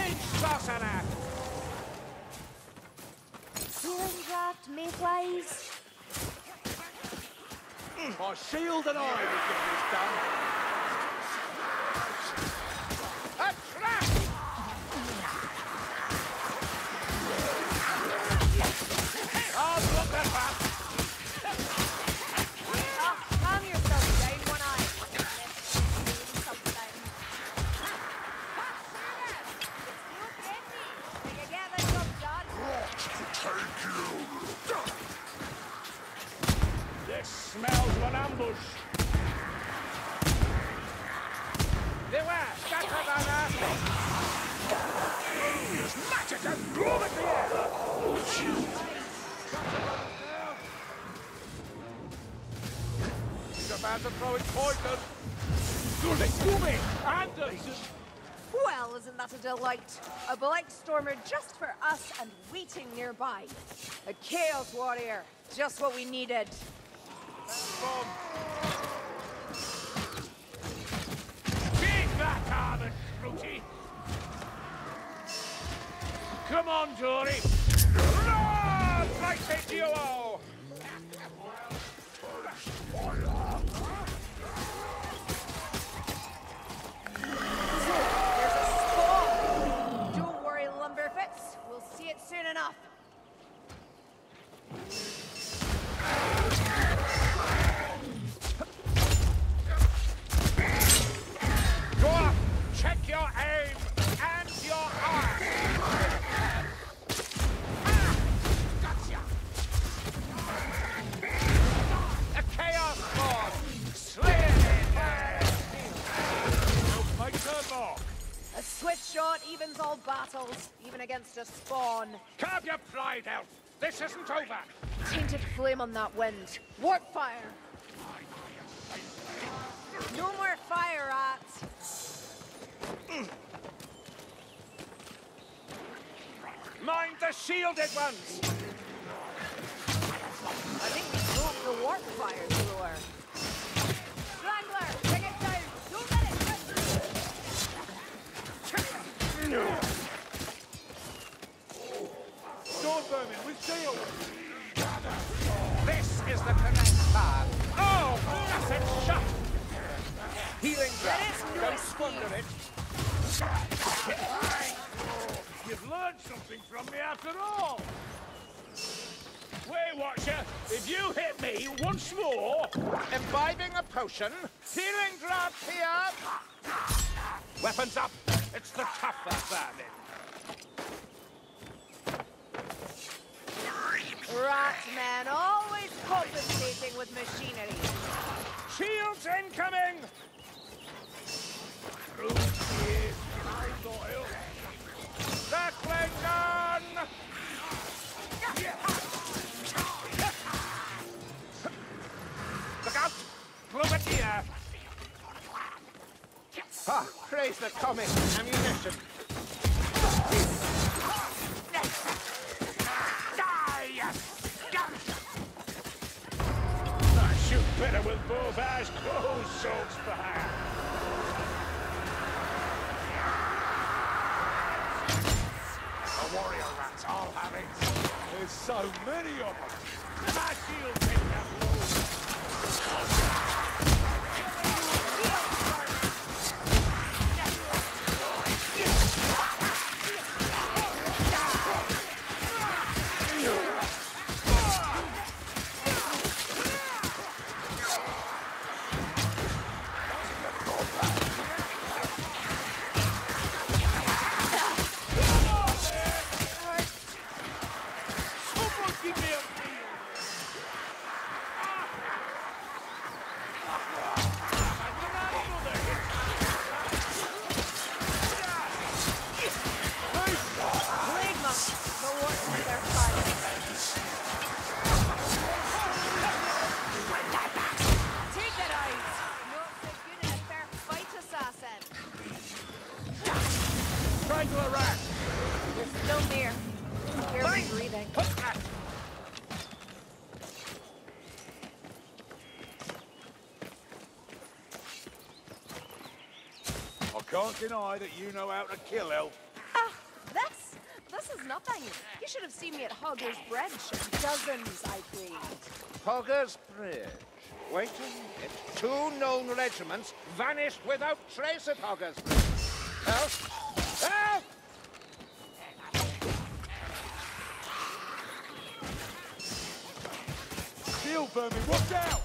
Sorcerer! Healing draft, Mayflies. My shield and I will get this done. A trap! I'll block that back. Calm yourself down, one eye. This smells of an ambush. Beware! Scattergunner! Smash it and blow it here! He's about to throw his poison. Do me! Anderson! Well, isn't that a delight? A Blight Stormer just for us and waiting nearby. A Chaos Warrior, just what we needed. Bomb! Take that, Armor Shruti! Come on, Dory! Run! Like a duo! There's a spawn! Don't worry, Lumberfits. We'll see it soon enough. Go up! Check your aim and your arm! Gotcha! A chaos spawn! Slay it in there! Don't make the mark! A swift shot evens all battles, even against a spawn. Curb your pride, Elf! This isn't over! Tainted flame on that wind. Warp fire! No more fire, rats! Mind the shielded ones! I think we broke the warp fire thrower. Strangler, bring it down! Don't let it touch! Storm vermin with shield! This is the correct path! Oh, blessed shot! Healing draft! Don't squander it! You've learned something from me after all! Way Watcher, if you hit me once more, imbibing a potion, healing draft here! Weapons up! It's the tougher vermin! Ratman, always compensating with machinery. Shields incoming! Through tears, loyal. Circling gun! Look out! Grenadier! Ah, praise the comic ammunition. Die, you scum! I shoot better with Beauvage clothes, Saltzpyre. The warrior rats, I'll have it. There's so many of them. My shield take that blow. Strangler rat! You're still near. Barely breathing. I can't deny that you know how to kill, Elf. Ah, This is nothing. You should have seen me at Hogger's Bridge. Dozens I cleaned. Hogger's Bridge. Wait a minute. 2 known regiments vanished without trace at Hogger's Bridge. Help! Help! Shield vermin, watch out!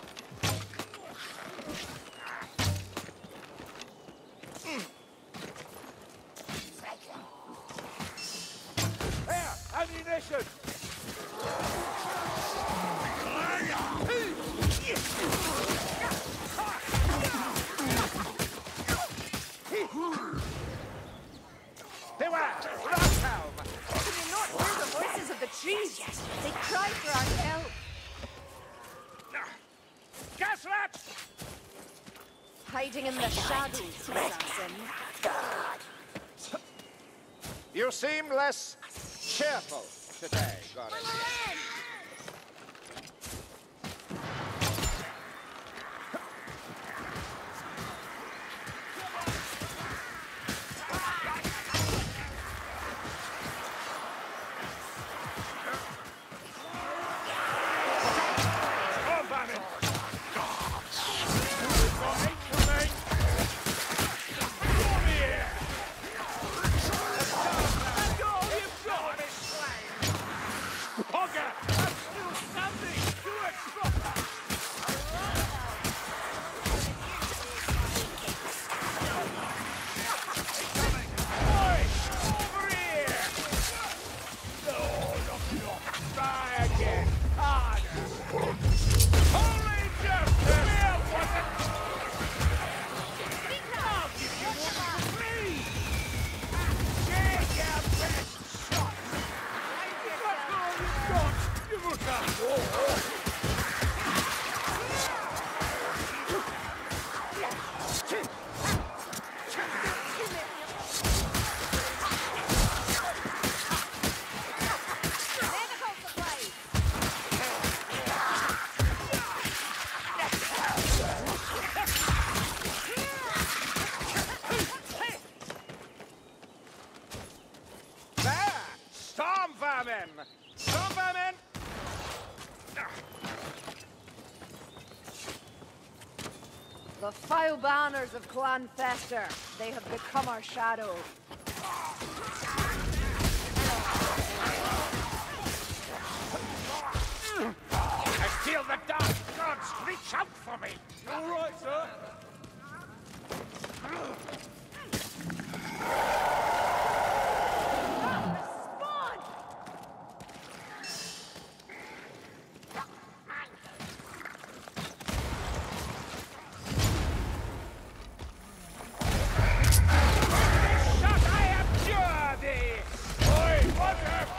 Here, ammunition! Beware! Rockhelm! Can you not hear the voices of the trees? They cry for our help. Gasrat! Hiding in the shadows, assassin. You seem less cheerful today, Gorin. The foul banners of Clan Fester. They have become our shadow. I feel the dark gods reach out for me. All right, sir. Spawn! Shut! I abjure thee! Oi, what up?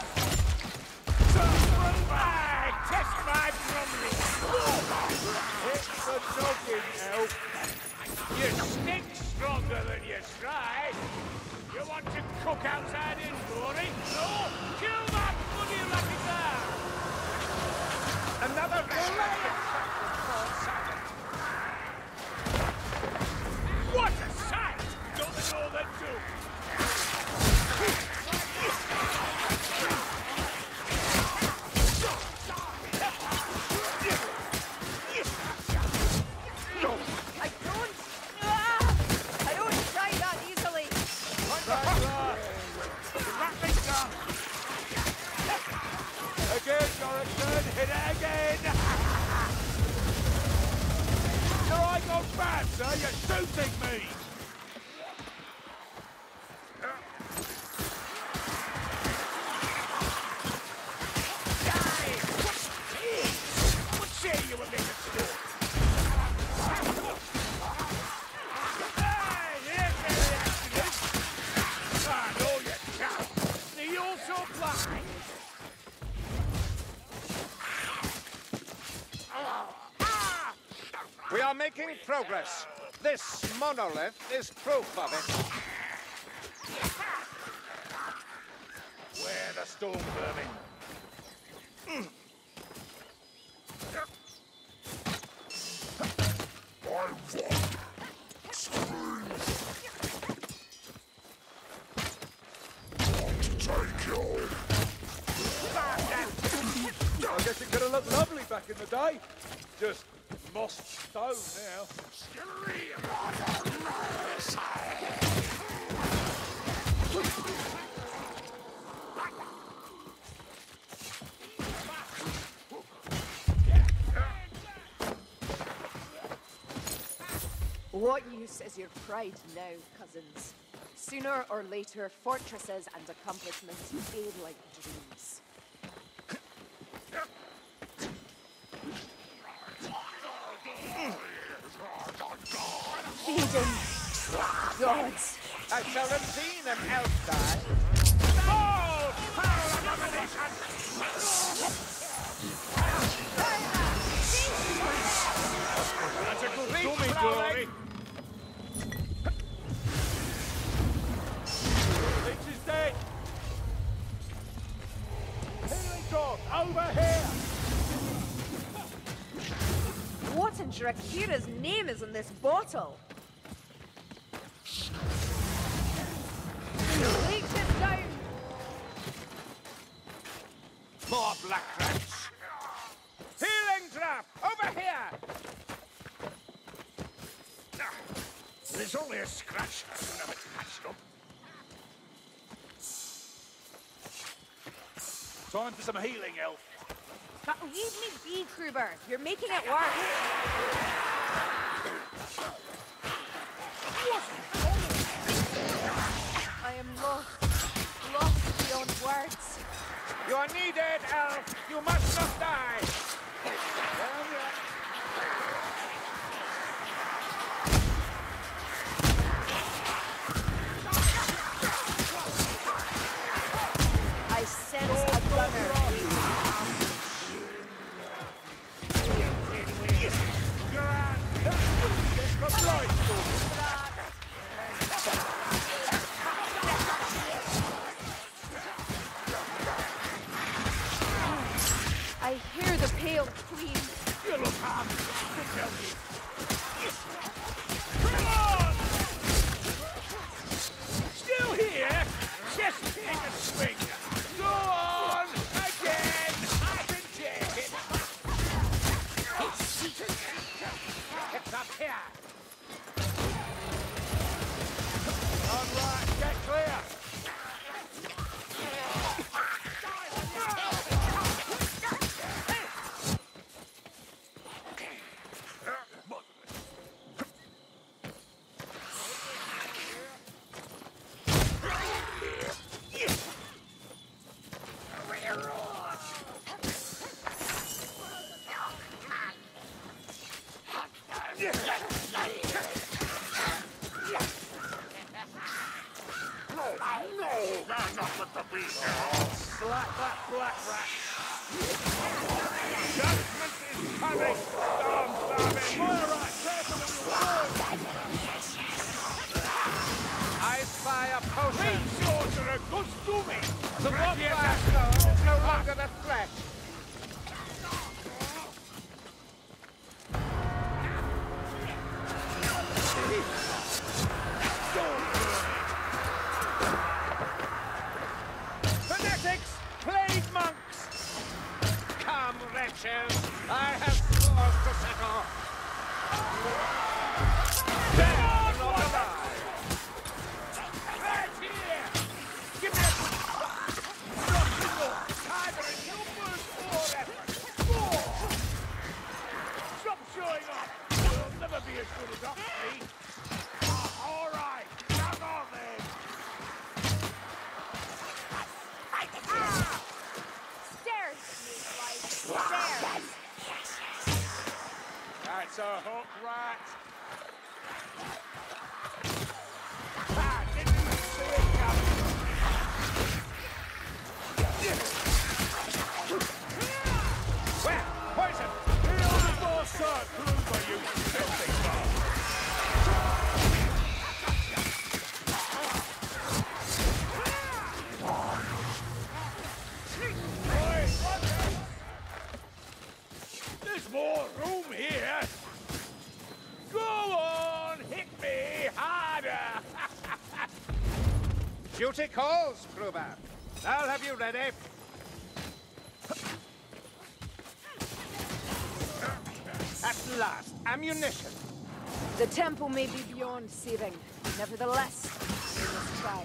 Test my grumbling. It's the noggin, elf. You stink stronger than you try. You want to cook outside in glory? No! Kill that bloody Ratigar! Another Goliath! What a sight! Don't they know that too? I don't die that easily. Again, Dorrington, hit it again! Your eye gone bad, sir, you're shooting me! What say you were making to do? We are making progress. This monolith is proof of it. Where the storm vermin? Guess it could have looked lovely back in the day. Just moss stone now. What use is your pride now, cousins? Sooner or later, fortresses and accomplishments fade like dreams. Feeding gods. I shall have seen an elf die. Fall! Foul abomination! That's a good dummy, Glory. Leech is dead. Healing dog, over here. What in Drakira's name is in this bottle? Leech is down! More black rats. Healing trap! Over here! There's only a scratch. I don't have it patched up. Time for some healing, elf. But leave me be, Kruber. You're making it worse. I am lost beyond words. You are needed, elf. You must not die. I sense a gunner. I hear the pale queen. You look harm. Still here? Just take a swing. Go on! Again! I've been taken. It's up here. All right, get clear. Slap that black rat. Judgment is coming. Storm Farming. All right, careful of your I spy a potion. Please, sorcerer, costumi. The black stone is no longer the threat. Fanatics! Plague monks! Come, wretches! I have scores to settle! Death is not alive! Right here! Give me a quick shot! Either in numbers or effort! More! Stop showing off! You'll never be as good as us, me! All right! Come on, then! Stairs, like stairs. That's a hook rat. Ah, didn't you see it coming? Where? Poison! Heal the boss, sir! Kruber, you filthy bastard! There's more room here. Go on, hit me harder. Duty calls, Kruber. I'll have you ready. At last, ammunition. The temple may be beyond saving. Nevertheless, we must try.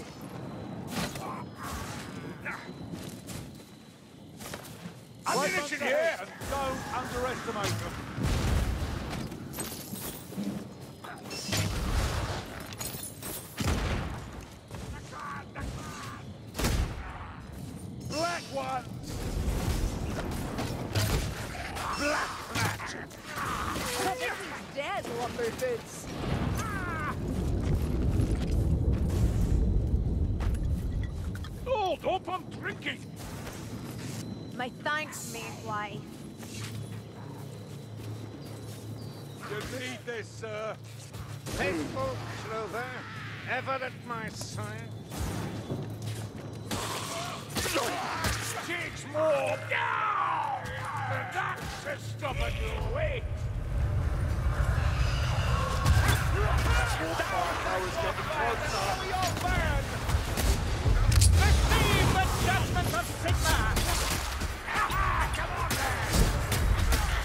Ammunition here, and don't underestimate them. Black ones! Black magic! Everything's dead, lumber boots. Hold up, I'm drinking! My thanks, Mayfly. You need this, sir. Faithful Clover, ever at my side. Six more! Down! That's a stubborn little way! I was getting closer. Receive the judgment of Sigma! Come on then!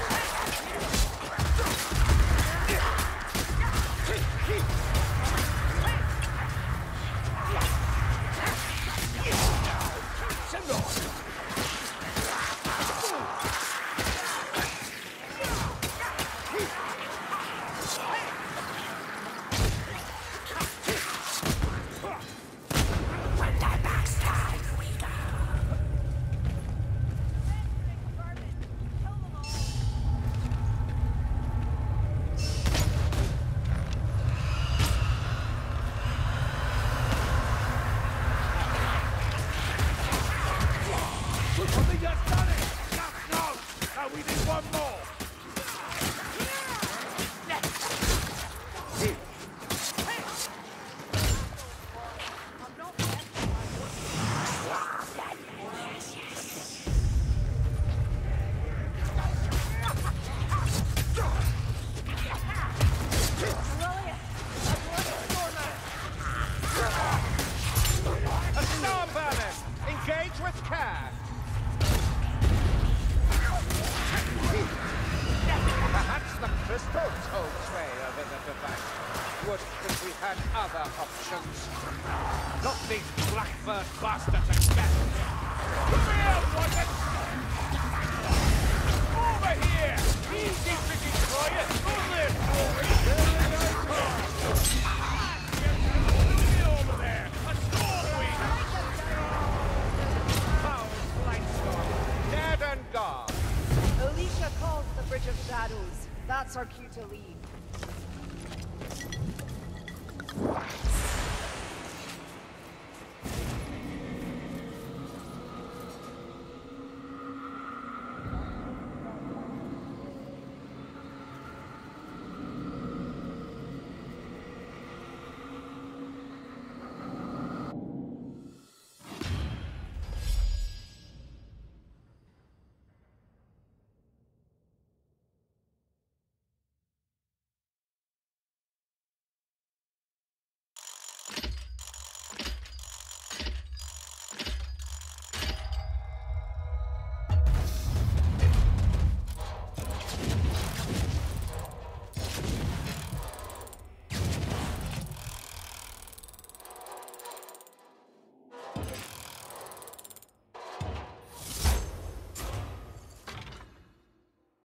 other options. Not these Blackbird bastards again. Come here, Wyatt! Over here! Easy picking, Wyatt! On this, over there! A stormwind! Foul Blightstorm, dead and gone. Alicia calls the Bridge of Shadows. That's our cue to leave.